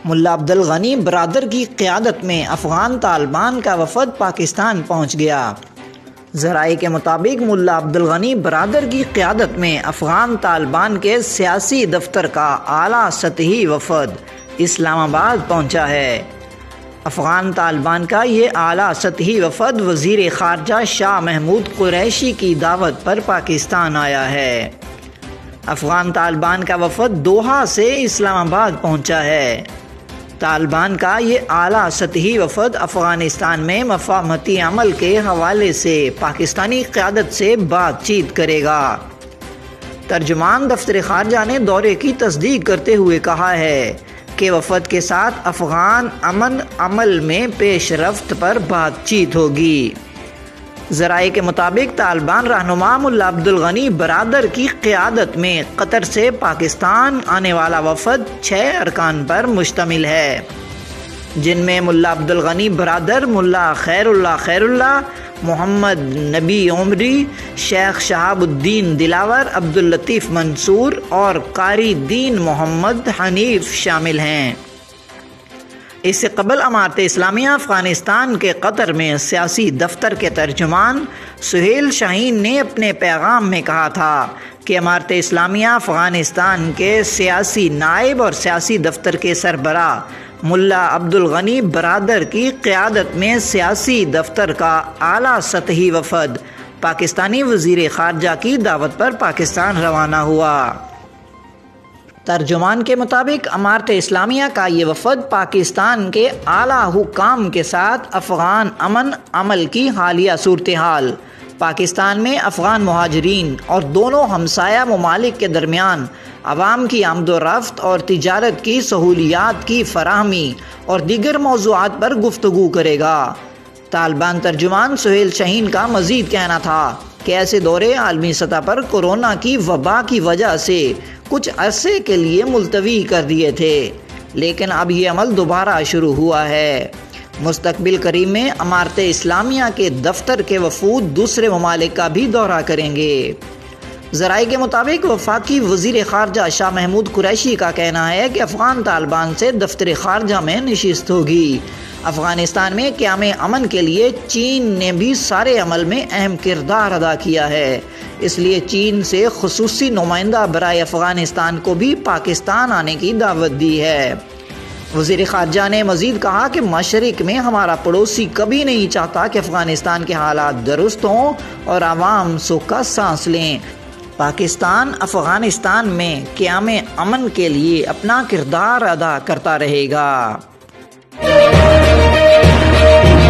ملا عبدالغنی برادر کی قیادت میں افغان طالبان کا وفد پاکستان پہنچ گیا۔ ذرائع کے مطابق ملا عبدالغنی برادر کی قیادت میں افغان طالبان کے سیاسی دفتر کا اعلیٰ سطحی وفد اسلام آباد پہنچا ہے۔ افغان طالبان کا یہ اعلیٰ سطحی وفد وزیر خارجہ شاہ محمود قریشی کی دعوت پر پاکستان آیا ہے۔ افغان طالبان کا وفد دوحہ سے اسلام آباد پہنچا ہے۔ طالبان کا یہ اعلیٰ سطحی وفد افغانستان میں مفاہمتی عمل کے حوالے سے پاکستانی قیادت سے بات چیت کرے گا۔ ترجمان دفتر خارجہ نے دورے کی تصدیق کرتے ہوئے کہا ہے کہ وفد کے ساتھ افغان امن عمل میں پیش رفت پر بات چیت ہوگی۔ ذرائع کے مطابق طالبان رہنما ملا عبدالغنی برادر کی قیادت میں قطر سے پاکستان آنے والا وفد 6 ارکان پر مشتمل ہے، جن میں ملا عبدالغنی برادر، ملا خیر اللہ، محمد نبی عمری، شیخ شہاب الدین دلاور، عبداللطیف منصور اور قاری دین محمد حنیف شامل ہیں۔ اس سے قبل امارت اسلامیہ افغانستان کے قطر میں سیاسی دفتر کے ترجمان سہیل شاہین نے اپنے پیغام میں کہا تھا کہ امارت اسلامیہ افغانستان کے سیاسی نائب اور سیاسی دفتر کے سربراہ ملا عبدالغنی برادر کی قیادت میں سیاسی دفتر کا اعلیٰ سطحی وفد پاکستانی وزیر خارجہ کی دعوت پر پاکستان روانہ ہوا۔ ترجمان کے مطابق امارت اسلامیہ کا یہ وفد پاکستان کے اعلیٰ حکام کے ساتھ افغان امن عمل کی حالیہ صورتحال، پاکستان میں افغان مہاجرین اور دونوں ہمسایہ ممالک کے درمیان عوام کی آمد و رفت اور تجارت کی سہولیات کی فراہمی اور دیگر موضوعات پر گفتگو کرے گا۔ طالبان ترجمان سہیل شاہین کا مزید کہنا تھا کہ ایسے دورے عالمی سطح پر کورونا کی وبا کی وجہ سے کچھ عرصے کے لیے ملتوی کر دیے تھے، لیکن اب یہ عمل دوبارہ شروع ہوا ہے۔ مستقبل قریب میں امارت اسلامیہ کے دفتر کے وفود دوسرے ممالک کا بھی دورہ کریں گے۔ ذرائع کے مطابق وفاقی وزیر خارجہ شاہ محمود قریشی کا کہنا ہے کہ افغان طالبان سے دفتر خارجہ میں نشست ہوگی۔ افغانستان میں قیام امن کے لیے چین نے بھی سارے عمل میں اہم کردار ادا کیا ہے، اس لیے چین سے خصوصی نمائندہ برائے افغانستان کو بھی پاکستان آنے کی دعوت دی ہے۔ وزیر خارجہ نے مزید کہا کہ مشرق میں ہمارا پڑوسی کبھی نہیں چاہتا کہ افغانستان کے حالات درست ہوں اور عوام سکھ کا سانس لیں۔ پاکستان افغانستان میں قیام امن کے لیے اپنا کردار ادا کرتا رہے گا۔